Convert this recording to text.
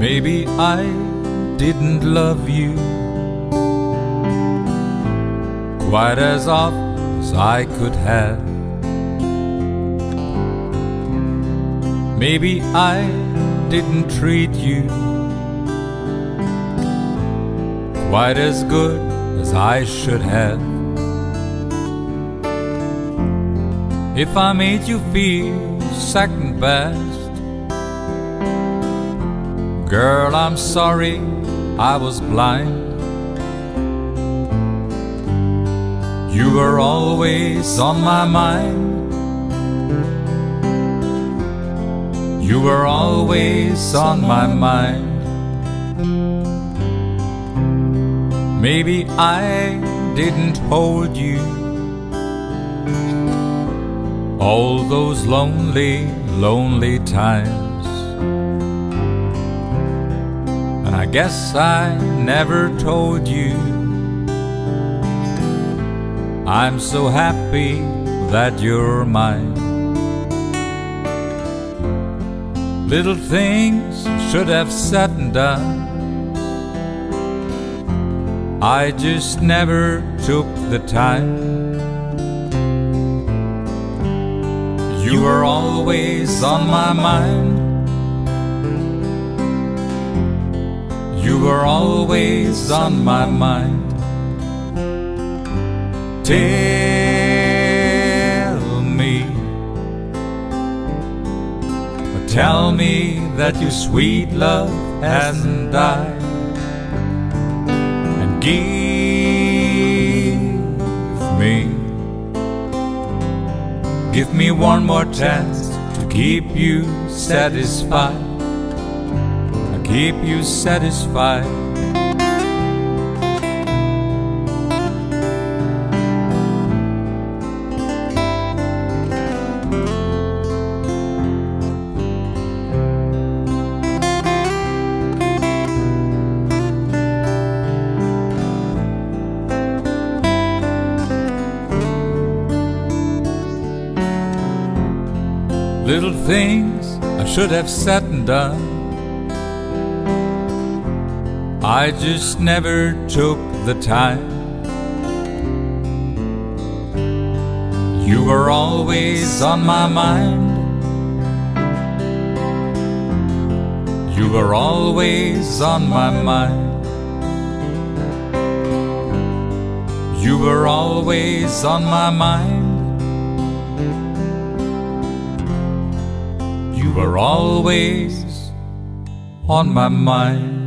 Maybe I didn't love you quite as often as I could have. Maybe I didn't treat you quite as good as I should have. If I made you feel second best, girl, I'm sorry I was blind. You were always on my mind. You were always on my mind. Maybe I didn't hold you all those lonely, lonely times, and I guess I never told you I'm so happy that you're mine. Little things should have said and done, I just never took the time. You were always on my mind. You were always on my mind. Tell me that your sweet love hasn't died, and give me one more chance to keep you satisfied, to keep you satisfied. Little things I should have said and done, I just never took the time. You were always on my mind. You were always on my mind. You were always on my mind. You were always on my mind.